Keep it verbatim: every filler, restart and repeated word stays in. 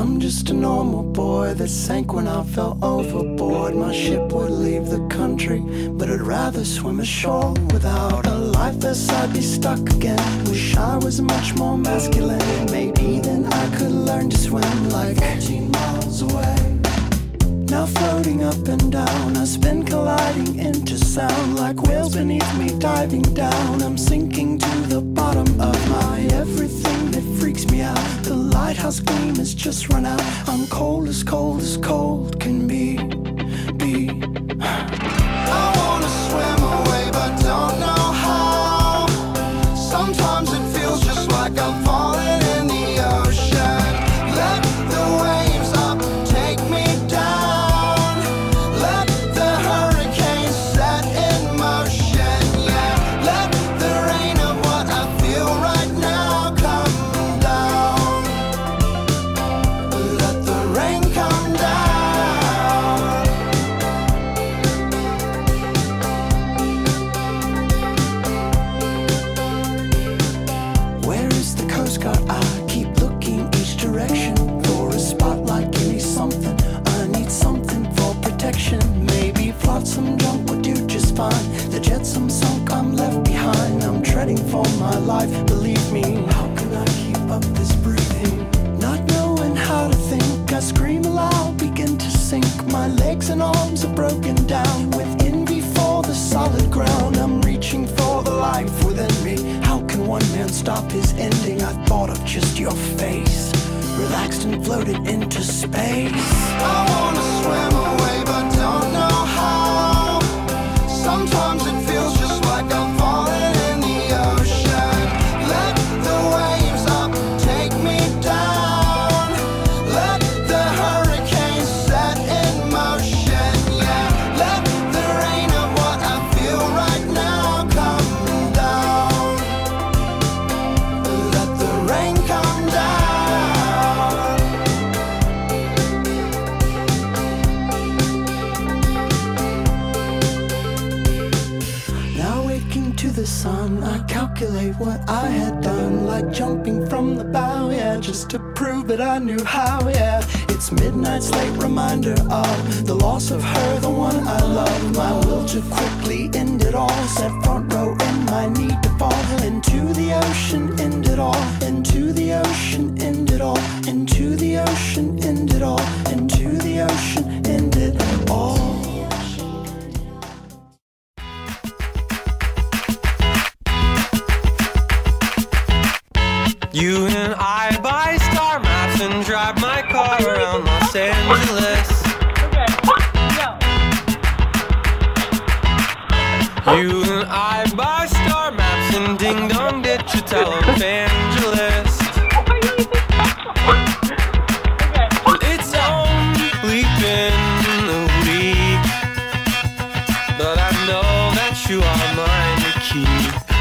I'm just a normal boy that sank when I fell overboard. My ship would leave the country, but I'd rather swim ashore. Without a life vest I'd be stuck again. Wish I was much more masculine. Maybe then I could learn to swim like fourteen miles away. Now floating up and down, I spin colliding into sound. Like whales beneath me diving down, I'm sinking to the bottom of my everything that freaks me out. The lighthouse gleam has just run out. I'm cold as cold as cold can be, be. I wanna swim away but don't know how. Sometimes it feels just like I'm falling in the ocean. Let the waves up take me down. Let the hurricane set in motion. Yeah, let the rain of what I feel right now come down. Let the rain come down. Where is the Coast Guard? I keep looking each direction for a spotlight. Give me something, I need something for protection. Maybe flotsam junk would do just fine. The jetsam sunk, I'm left behind. I'm treading for my life, believe me. How can I keep up this breathing? Not knowing how to think, I scream aloud, begin to sink. My legs and arms are broken down with envy for the solid ground. I'm reaching for the life within me. How can one man stop his ending? I thought of just your face, relaxed and floated into space. I wanna swim away but don't know how. Sometimes it feels just like I'm falling in the ocean. Let the waves up take me down. Let the hurricane set in motion. Yeah, let the rain of what I feel right now come down. Let the rain come down. Now waking to the sun, I calculate what I had done. Like jumping from the bow, yeah, just to prove that I knew how, yeah. It's midnight's late reminder of the loss of her, the one I love. My will to quickly end it all, set front row in my need to fall into the ocean, end it all, into the ocean, end it all, into the ocean, end it all, into the ocean, end it all. You and I buy star maps and drive my car around Los Angeles. You and I buy star maps and ding dong ditch a televangelist. It's only been a week, but I know that you are mine to keep.